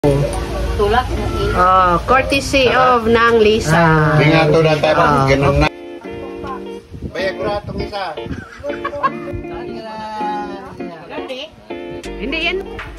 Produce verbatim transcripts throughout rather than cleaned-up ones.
Tulak. Oh, courtesy of Nang Lisa. Hindi nga ito na tayo, ganun na. Bayag ko na itong isa. Hindi yan.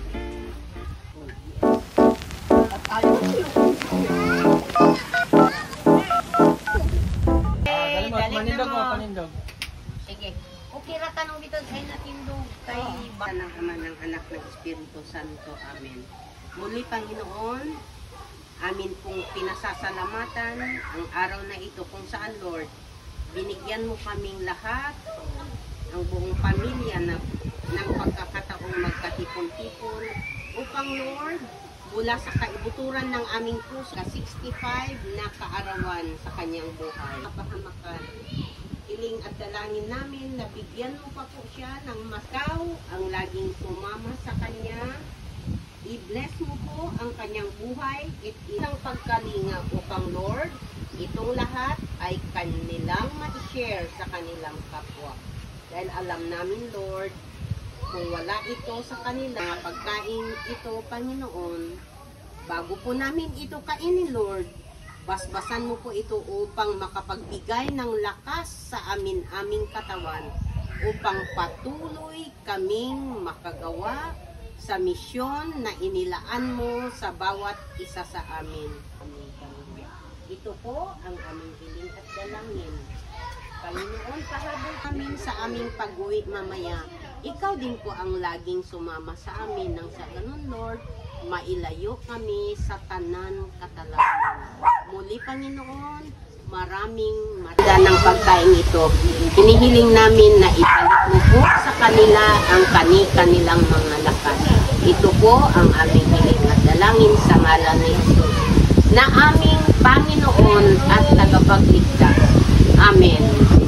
Panindog mo, panindog. Sige. Okay ra tanong dito ay natindog kay ba ng Ama ng Anak ng Espiritu Santo. Amen. Muli Panginoon, amin pong pinasasalamatan ang araw na ito kung saan, Lord, binigyan mo kaming lahat, ang buong pamilya na, ng pagkakataong magkatipon-tipon upang, Lord, mula sa kaibuturan ng aming puso, ka sixty-five na kaarawan sa kanyang buhay. Kapahamakan, hiling at dalangin namin na bigyan mo pa po siya ng masaw ang laging sumama sa kanya. I-bless mo po ang kanyang buhay at isang pagkalinga upang, Lord, itong lahat ay kanilang ma-share sa kanilang kapwa. Dahil alam namin, Lord, kung wala ito sa kanila, pagkain ito, Panginoon, bago po namin ito kainin, Lord, basbasan mo po ito upang makapagbigay ng lakas sa amin-aming katawan, upang patuloy kaming makagawa sa misyon na inilaan mo sa bawat isa sa amin. Amen. Ito po ang aming hiling at dalangin. Panginoon, pahabol amin sa aming pag-uwi mamaya. Ikaw din po ang laging sumama sa amin nang sa ganun, Lord, mailayo kami sa tanan katalaman. Muli, Panginoon, maraming maraming ng pagkain ito. Hinihiling namin na ibalik mo po sa kanila ang kani-kanilang mga lakas. Ito po ang aming hiling at dalangin sa ngalan ni Jesus, na aming Panginoon at tagapagligtas. Amen.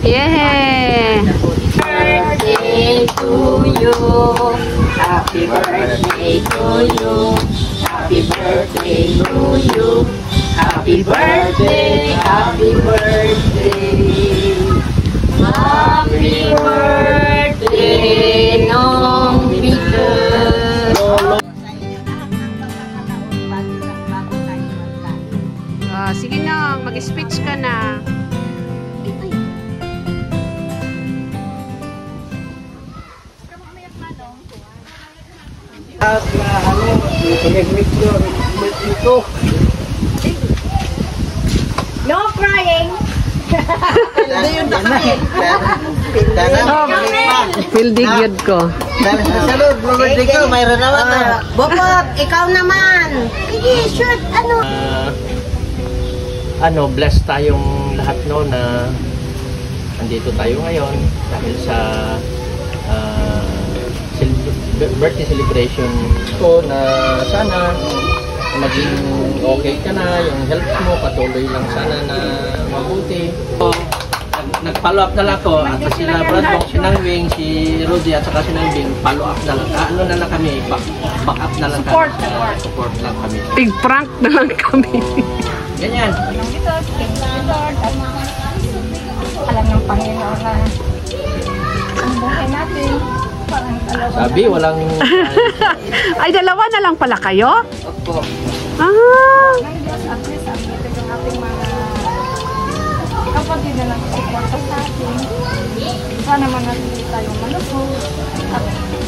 Yeah! Happy birthday to you. Happy birthday to you. Happy birthday to you. Happy birthday, happy birthday. Happy birthday, Nong Peter. Oh, sige na, mag-speech ka na. At na ano, pinag-mix ito. No crying. Hindi yun na kami. Pildig yun ko. Salud, Robert Rico, mayroon naman na. Bobot, ikaw naman. Sige, shoot, ano? Uh, ano, blessed tayong lahat no na andito tayo ngayon dahil sa uh, birthday celebration ko na sana maging okay ka na, yung health mo patuloy lang sana na mabuti. So, nag-follow up na lang ako at sila Brad, si Nangwing, si Rudy at saka si Nangwing, follow up na lang. Ano na lang kami, back, back up na lang support, kami. Support, support lang kami. Big prank na lang kami. Ganyan. Alam ng Panginoon na ang buhay natin. Sabi, walang... Ay, dalawa na lang pala kayo? Opo. Ah! Ng Diyos at least ang ito yung ating mga kapatid na nagsuporta sa atin. Sana manatili tayong malubog. At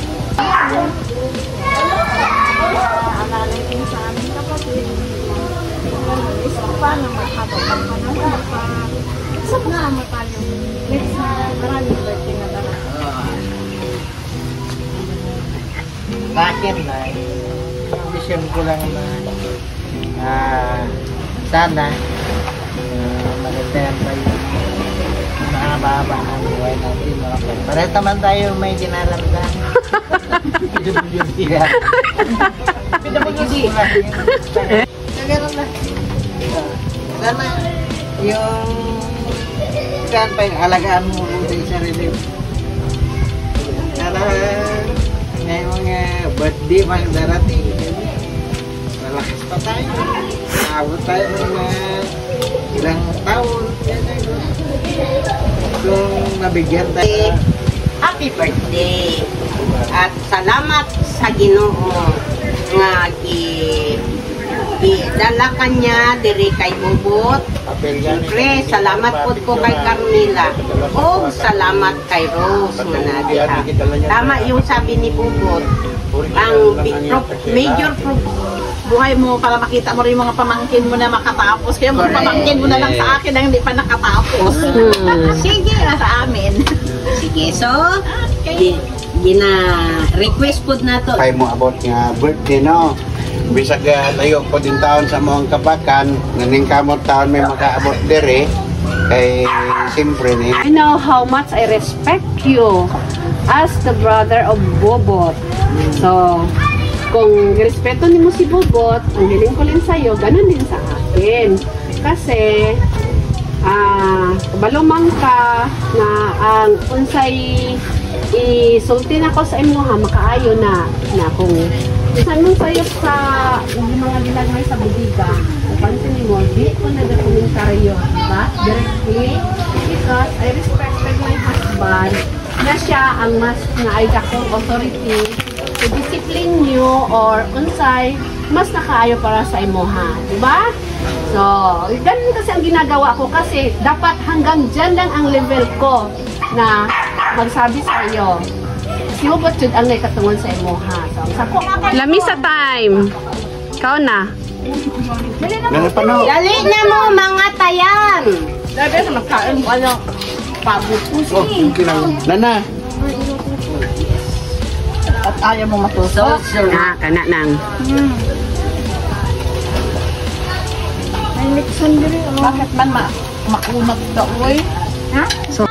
alalay din sa aming kapatid. Isa pa na maghabang ang panalapan. Sama tayo. Next na maraming birthday na dala. Bakit na, condition ko lang na uh, sana uh, mag-attend tayo mahaba-haba ang buhay natin. Okay. Para naman tayo may ginaramdam. P W D. P W D. Gano'n na. Sana yung saan pa yung alagaan mo sa sarili. Sana may mga birthday mga darating. Malakas pa tayo. Naabot tayo mga ilang taon. Kung nabigyan tayo. Happy birthday! At salamat sa Ginoo nga i idala kanya diri kay Bubot. Siyempre, salamat po ko kay Carmela. O salamat kay Rose nga nadiha. Tama yung sabi ni Bubot. Ang big pro, major pro, Buhay mo para makita mo rin yung mga pamangkin mo na makatapos. Kaya mga pamangkin mo na lang sa akin na hindi pa nakatapos. Hmm. Sige, sa amin. sige, so di, gina-request po na to. Kay mo about nga birthday, no? Bisag uh, tayo po din taon sa mga kabakan, naning kamot taon may makaabot dere. Kay siyempre ni. I know how much I respect you as the brother of Bobot. So, kung respeto ni mo si Bobot, ang hiling ko rin sa'yo, ganun din sa akin. Kasi, ah, balumang ka na ang unsay isulti na ko sa imo ha, makaayo na na kung isan mong sayop sa yung mga ginagmay sa budiga, napansin mo, di ko nag-komentaryo, diba? Directly, because I respected my husband na siya ang mas na ay dakong authority to discipline you or unsay mas nakaayo para sa imo ha, diba? So, ganun kasi ang ginagawa ko kasi dapat hanggang dyan lang ang level ko na magsabi sa iyo. Si Bobot yun ang nakatungon sa imo ha. So, sa ko Lamisa time. Ikaw na. Nana pa no. Dali na mo mga tayan. Dahil sa magkain mo, ano, pabutusin. Oh, okay lang. Nana. At ayaw mo matusok. Ah, kana nang. Hmm. May mixon din eh. Bakit man ma makunag ka, uy? Ha? So,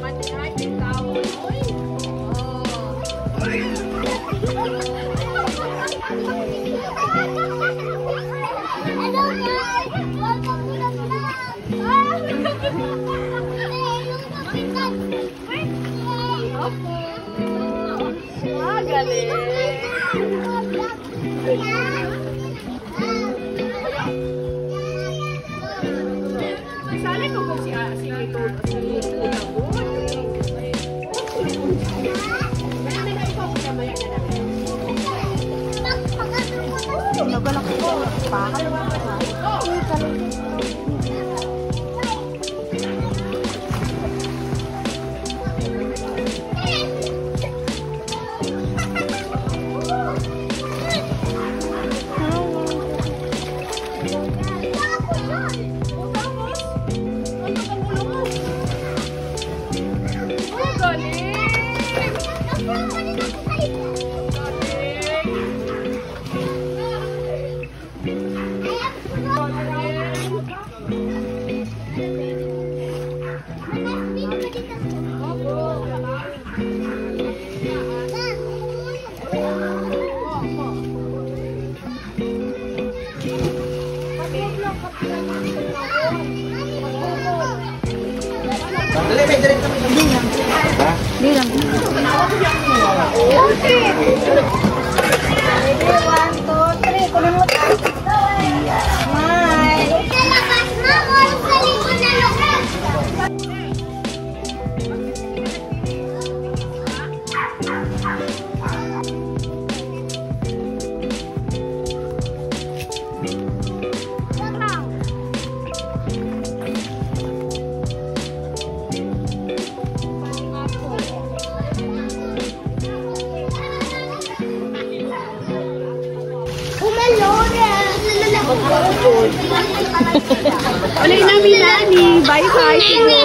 Uli na Milani. Bye bye.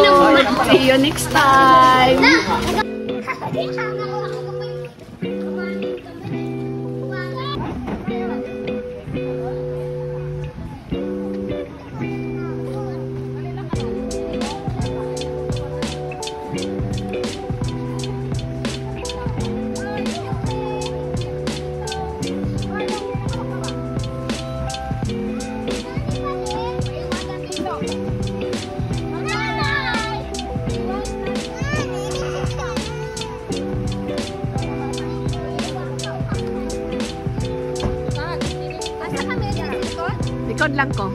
See you next time. Likod lang ko.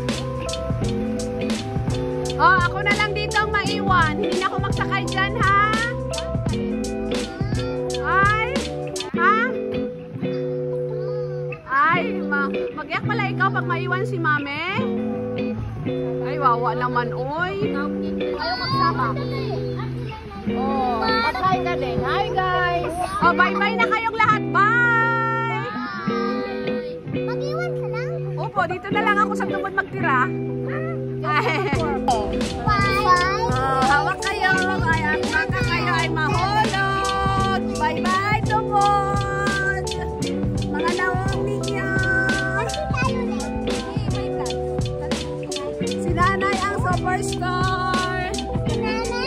Oh, ako na lang dito ang maiwan. Hindi na ako magsakay dyan, ha? Ay? Ha? Ay, Iiyak pala ikaw pag maiwan si mami? Ay, wawa naman, oy. Ayaw magsama. Oh, patry ka din. Hi guys! Oh, bye-bye na kayong lahat. Bye! Mag-iwan ka lang. Opo, dito na lang ako sa tubod magtira. Ay. Bye! Oh, hawak kayo. Ay, ang baka kayo ay mahulog. Bye-bye, tubod. Mga nawang ninyo. Si nanay ang superstar. Si nanay,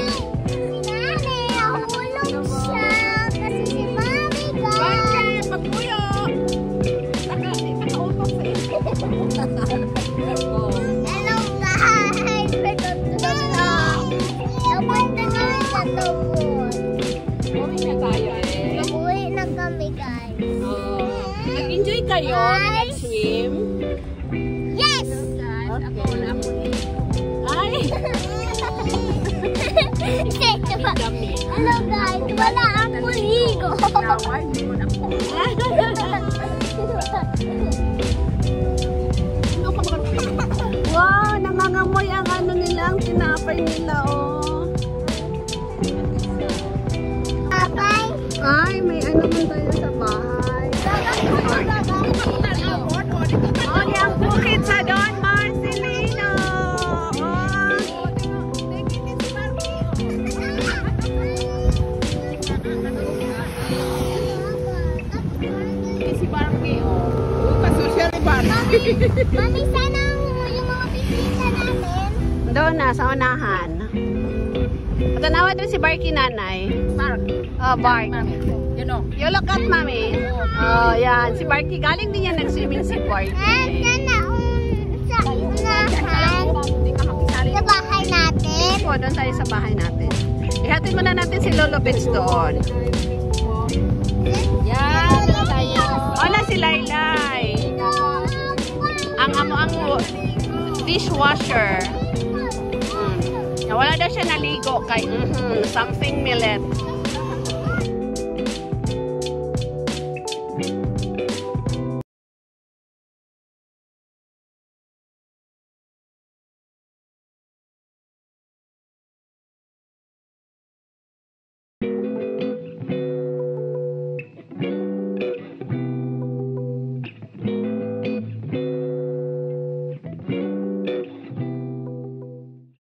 nahulog siya. Kasi si mami guys. Bakit? Pagpuyo. Taka, nakautok sa iyo. Oh. Hello guys! Welcome to the vlog. Tapos na kami sa tubod. Uwi na tayo eh. Uwi na kami guys. Oh. Nag-enjoy kayo? Nag-swim? Yes! Okay. Ay! Hello guys! Wala akong ligo. Flower, di mo na po. Wow, nangangamoy ang ano nila, ang tinapay nila, oh. Bye! Ay, may ano man tayo sa bahay. Oh, yung bukid sa Don Marcelino. Oh. Si Barbie, oh. Pasosya ni Barbie. Mami, sana yung mga bisita natin. Doon na, sa unahan. Patanawa doon si Barky nanay. Mark, Oh, Bark. you know. You look at mommy. Oh, yan. Si Barky. Galing din yan nag-swimming si Barky. Eh, sana um, sa unahan. Sa bahay natin. Po, doon tayo sa bahay natin. Ihatid muna natin si Lolo Benz doon. Yan. Doon tayo. Oh, na si Laylay. Ang amo ang dishwasher. Mm. Wala daw siya naligo kay mm -hmm, something millet.